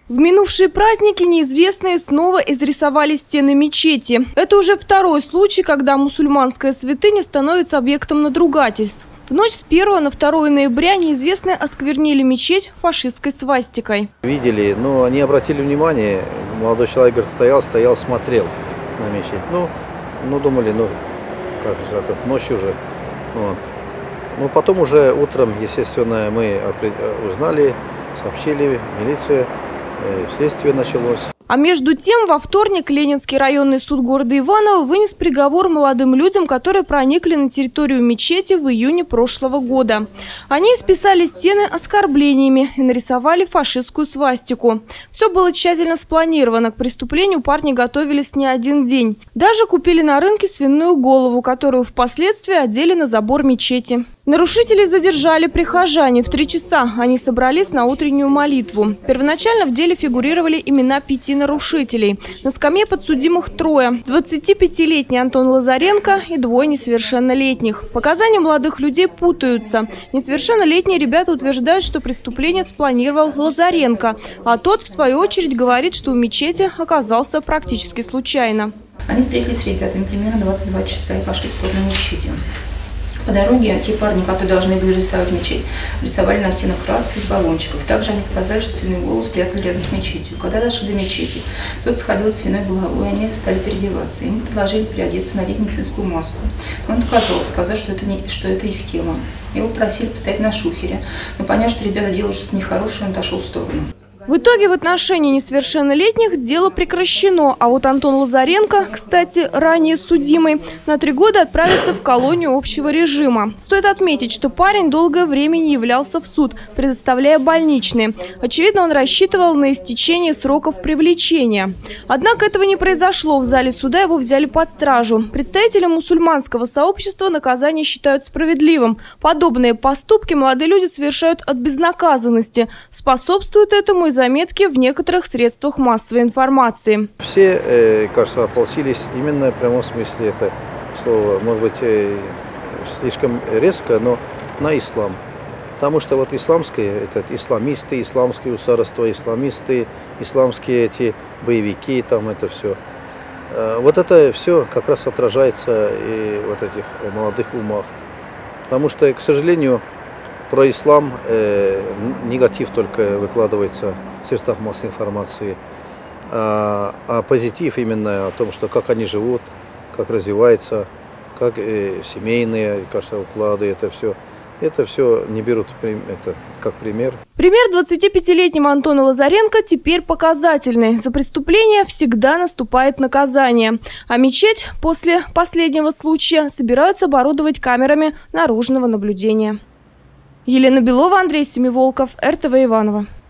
В минувшие праздники неизвестные снова изрисовали стены мечети. Это уже второй случай, когда мусульманская святыня становится объектом надругательств. В ночь с 1 на 2 ноября неизвестные осквернили мечеть фашистской свастикой. Видели, но они обратили внимание, молодой человек стоял, смотрел на мечеть. Ну думали, как же, это ночь уже. Вот. Ну потом уже утром, естественно, мы узнали, сообщили, милиция, следствие началось. А между тем, во вторник Ленинский районный суд города Иваново вынес приговор молодым людям, которые проникли на территорию мечети в июне прошлого года. Они исписали стены оскорблениями и нарисовали фашистскую свастику. Все было тщательно спланировано. К преступлению парни готовились не один день. Даже купили на рынке свиную голову, которую впоследствии одели на забор мечети. Нарушителей задержали прихожане. В 3 часа они собрались на утреннюю молитву. Первоначально в деле фигурировали имена 5 нарушителей. На скамье подсудимых 3. 25-летний Антон Лазаренко и 2 несовершеннолетних. Показания молодых людей путаются. Несовершеннолетние ребята утверждают, что преступление спланировал Лазаренко, а тот, в свою очередь, говорит, что у мечети оказался практически случайно. Они встретились с ребятами примерно 22 часа и пошли в сторону мечети. По дороге те парни, которые должны были рисовать мечеть, рисовали на стенах краски из баллончиков. Также они сказали, что свиную голову спрятали рядом с мечетью. Когда дошли до мечети, кто-то сходил с свиной головой, и они стали переодеваться. Им предложили переодеться, надеть медицинскую маску. Но он отказался, сказав, что это их тема. Его просили постоять на шухере. Но поняв, что ребята делают что-то нехорошее, он отошел в сторону. В итоге в отношении несовершеннолетних дело прекращено, а вот Антон Лазаренко, кстати, ранее судимый, на 3 года отправится в колонию общего режима. Стоит отметить, что парень долгое время не являлся в суд, предоставляя больничные. Очевидно, он рассчитывал на истечение сроков привлечения. Однако этого не произошло. В зале суда его взяли под стражу. Представители мусульманского сообщества наказание считают справедливым. Подобные поступки молодые люди совершают от безнаказанности. Способствует этому и заметки в некоторых средствах массовой информации. Все, кажется, ополчились именно в прямом смысле это слово, может быть, слишком резко, но на ислам. Потому что вот исламские, это исламисты, исламские государства, исламисты, исламские эти боевики, там это все. Вот это все как раз отражается и вот этих молодых умах. Потому что, к сожалению, про ислам негатив только выкладывается в средствах массовой информации, а позитив именно о том, что как они живут, как развиваются, как семейные, кажется, уклады, это все не берут как пример. Пример 25-летнего Антона Лазаренко теперь показательный. За преступление всегда наступает наказание. А мечеть после последнего случая собираются оборудовать камерами наружного наблюдения. Елена Белова, Андрей Семиволков, РТВ Иваново.